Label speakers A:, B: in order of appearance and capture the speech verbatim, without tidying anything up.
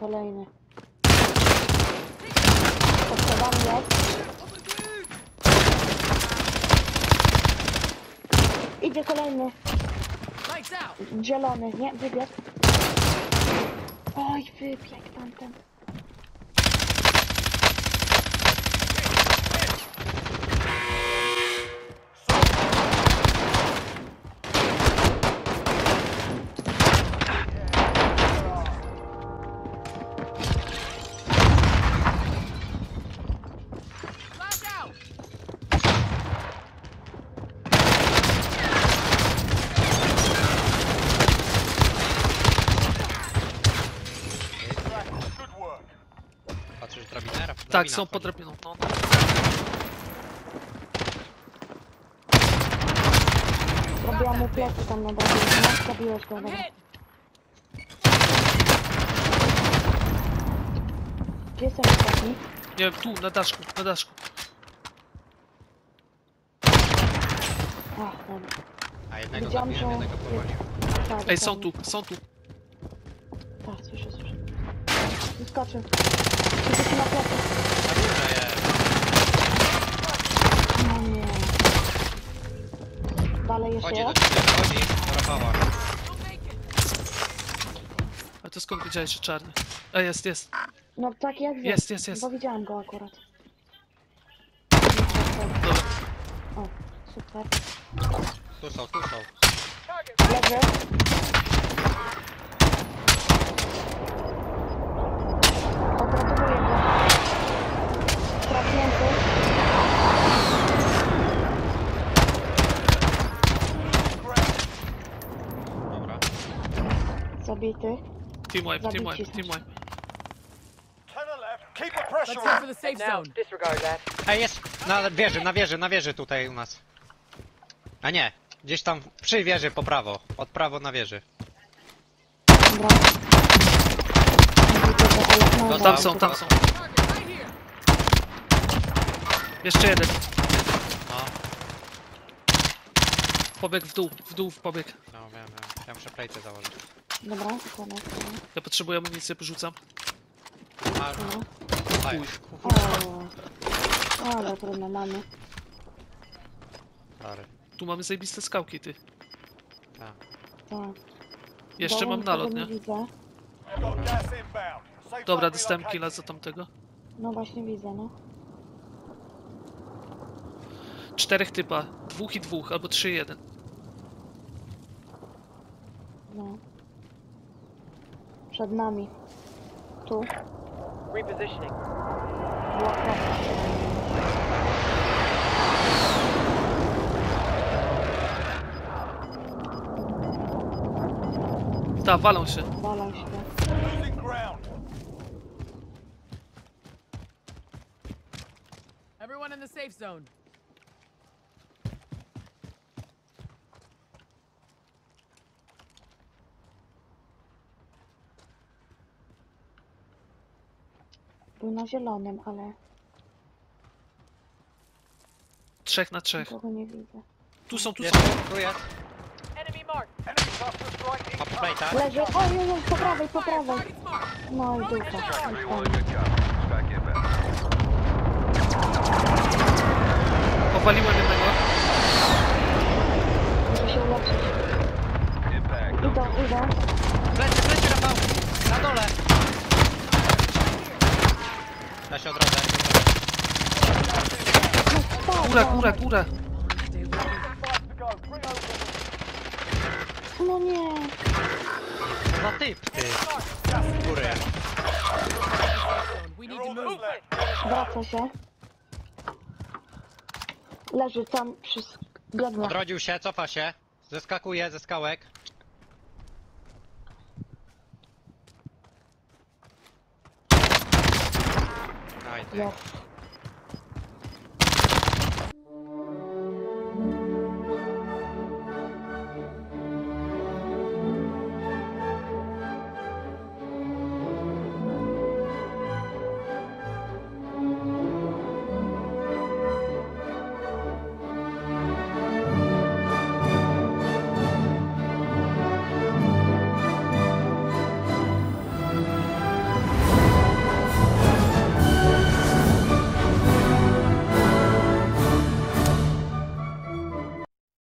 A: kolejny. Potrzebany jest. Idzie kolejny. Zielony, nie? Wybieg. Oj, wybieg tamten.
B: Patrzysz drabinera?
C: Tak, są pod drabiną. No.
A: Robiłam mu plecy tam na dole. No, zabiłeś go, dobra. Gdzie jest ostatni?
C: Nie wiem, tu, na daszku, na daszku.
A: Ach, dobra.
B: A jednego
A: Widziałam,
B: zabiłem,
A: że-
B: jednego powaliłem.
A: Tak,
C: Ej, są
A: dokładnie.
C: tu, są tu.
A: Tak, słyszę, słyszę. Wyskoczył. Idzie ci na plecy.
B: Na górze jest.
A: No nie. Dalej jeszcze
B: Chodzi do
A: jest?
B: ciebie, chodzi do Rafała.
C: A to skąd wiedziałeś, że czarny? Ej, jest, jest.
A: No tak jak
C: Jest, jest, jest.
A: Bo widziałam go akurat.
C: Dobra.
A: O, super.
B: Tu są, tu są.
A: Leży. Odratowuję go. Trafnięty.
B: Dobra.
A: Zabity.
C: Team wipe, team
A: Zabici
C: wipe, team
A: są.
C: wipe.
D: Keep the pressure
E: Let's head
D: on.
E: for the safe
F: Now,
E: zone.
F: disregard that.
B: Ej, jest na wieży, na wieży, na wieży tutaj u nas. A nie, gdzieś tam przy wieży po prawo. Od prawo na wieży.
A: Dobra. Widzę go, ale no,
B: No
C: Tam
A: dobra.
C: są, tam są. Jeszcze jeden.
B: No,
C: Pobieg w dół, w dół, w pobieg.
B: no wiem, wiem. Ja muszę plejce założyć.
A: Dobra, dokładnie. dokładnie.
C: Ja potrzebuję amunicję, porzucam.
B: A,
A: Dobra.
B: aj,
A: O, ale trudno mamy.
B: stary.
C: Tu mamy zajebiste skałki, ty.
B: Tak.
A: Tak.
C: Jeszcze
A: Dołu
C: mam
A: nikogo
C: nalot,
A: nie
C: nie?
A: widzę.
D: Got gas inbound. Safe
C: Dobra,
D: zone
C: dostałem
D: relocated.
C: killa za tamtego.
A: No właśnie widzę, no.
C: Czterech typa. Dwóch i dwóch, albo trzy jeden.
A: No. Przed nami. Tu.
F: Repositioning.
A: Blok.
C: Ta, walą się.
A: Walą się.
D: Losing ground.
E: Everyone in the safe zone.
A: Był na zielonym, ale
C: Trzech na trzech.
A: nikogo nie widzę.
C: Tu są, tu są.
B: Jest, tu jest.
F: Enemy marked.
D: Enemy cluster strike
B: Ma plejta.
A: Leży! Oj, oj, oj, po prawej, po prawej! No i dupa.
C: Powaliłem jednego.
A: Muszę się uleczyć. Idą, idą.
B: Plecy, plecy, Rafał! Na dole! Ja się odrodzę.
A: No spadł.
C: Góra, góra, góra.
D: to go. Bring over.
A: No nie.
B: Za typ, ty. Z góry.
E: We need
D: You're
E: to
D: all
E: move.
D: that's left.
A: Wraca się. Leży tam przy... sk- Biegnę.
B: Odrodził się, cofa się. Zeskakuje ze skałek. Aj, ty.
A: Jest.